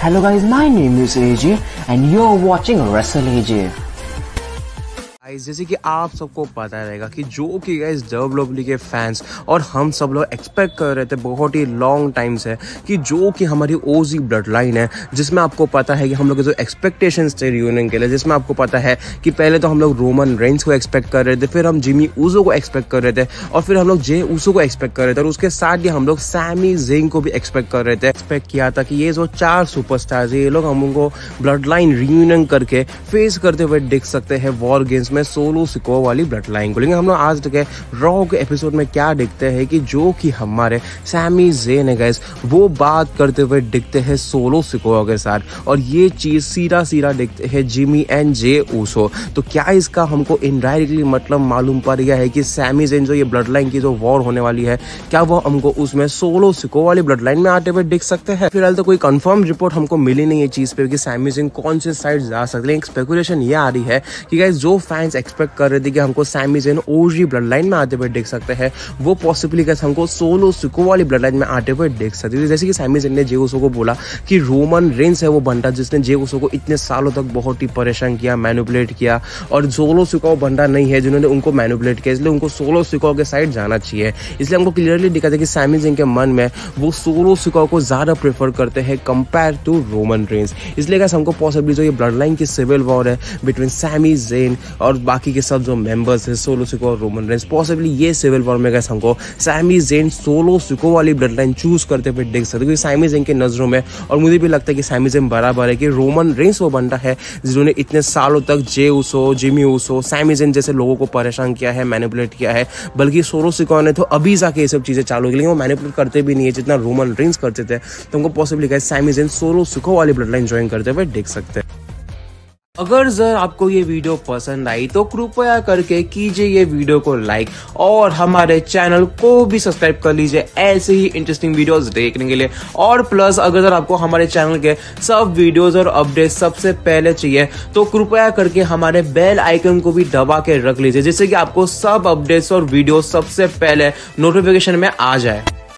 Hello guys, my name is AJ and you're watching Wrestle AJ. जैसे कि आप सबको पता रहेगा कि जो कि गाइस WWE के फैंस और हम सब लोग एक्सपेक्ट कर रहे थे बहुत ही लॉन्ग टाइम से कि जो कि हमारी ओजी ब्लड लाइन है, जिसमें आपको पता है कि हम लोग के जो एक्सपेक्टेशंस थे रियूनियन के लिए, जिसमें आपको पता है कि पहले तो हम लोग रोमन रेंस को एक्सपेक्ट कर रहे थे, फिर हम जिमी ऊसो को एक्सपेक्ट कर रहे थे और फिर हम लोग जे ऊसो को एक्सपेक्ट कर रहे थे और उसके साथ ही हम लोग सैमी ज़ेन को भी एक्सपेक्ट कर रहे थे। एक्सपेक्ट किया था कि ये जो 4 सुपरस्टार्स है ये लोग हम उनको ब्लड लाइन रियूनियन करके फेस करते हुए देख सकते हैं वॉर गेम्स में सोलो सिकोआ वाली ब्लड लाइन को। लेकिन हम लोग आज तक रॉ के एपिसोड में क्या देखते हैं कि जो कि हमारे सैमी ज़ेन है गाइस वो बात करते हुए दिखते हैं सोलो सिकोआ के साथ और ये चीज सीधा सीधा दिखते हैं जिमी एंड जे ऊसो। तो क्या इसका हमको इनडायरेक्टली मतलब मालूम पड़ गया है कि सैमी ज़ेन जो ये ब्लड लाइन की जो वॉर होने वाली है क्या वो हमको उसमें सोलो सिकोआ वाली ब्लड लाइन में आते हुए दिख सकते हैं? फिलहाल तो कोई कंफर्म रिपोर्ट हमको मिली नहीं है चीज पे कि सैमी ज़ेन कौन से साइड जा सकते हैं। एक स्पेकुलेशन ये आ रही है कि गाइस जो फैंस एक्सपेक्ट कर रहे थे कि हमको Sami Zayn OG blood line में आते हुए देख सकते हैं वो पॉसिबली गाइस हमको सोलो सिकोआ वाली ब्लड लाइन में आते हुए देख सकते हैं। जैसे कि सैमी ज़ेन ने जे ऊसो को बोला कि रोमन रेंस है वो बंदा जिसने जे ऊसो को इतने सालों तक बहुत ही परेशान किया, मैनिपुलेट किया और सोलो सिकोआ बंदा नहीं है जिन्होंने उनको मैनिपुलेट किया, इसलिए उनको सोलो सिकोआ के साइड जाना चाहिए। इसलिए हमको क्लियरली दिखा था कि सैमी ज़ेन के मन में वो सोलो सिकोआ को ज्यादा प्रेफर करते हैं कंपेयर टू रोमन रेंस। इसलिए गाइस हमको पॉसिबली जो ये ब्लड लाइन की सिविल वॉर है बिटवीन सैमी ज़ेन और बाकी के सब जो मेंबर्स है सोलो सिकोआ और रोमन रेंस, पॉसिबली ये सिविल वॉर में गाइस हमको सैमी ज़ेन सोलो सिकोआ वाली ब्लड लाइन चूज करते हुए देख सकते हैं। क्योंकि सैमी ज़ेन के नजरों में और मुझे भी लगता है कि सैमी ज़ेन बराबर है कि रोमन रेंस वो बंदा है जिन्होंने इतने सालों तक Jey Uso, Jimmy Uso, Sami Zayn जैसे लोगों को परेशान किया है, मैनिपुलेट किया है। बल्कि सोलो सिकोआ ने तो अभी जाके ये सब चीजें चालू की, लेकिन वो मैनिपुलेट करते भी नहीं है जितना रोमन रेंस करते थे। तो हमको possibly guys Sami Zayn Solo Sikoa वाली ब्लड लाइन ज्वाइन करते हुए देख सकते हैं। अगर सर आपको ये वीडियो पसंद आई तो कृपया करके कीजिए ये वीडियो को लाइक और हमारे चैनल को भी सब्सक्राइब कर लीजिए ऐसे ही इंटरेस्टिंग वीडियोस देखने के लिए। और प्लस अगर सर आपको हमारे चैनल के सब वीडियोस और अपडेट्स सबसे पहले चाहिए तो कृपया करके हमारे बेल आइकन को भी दबा के रख लीजिए जिससे कि आपको सब अपडेट्स और वीडियो सबसे पहले नोटिफिकेशन में आ जाए।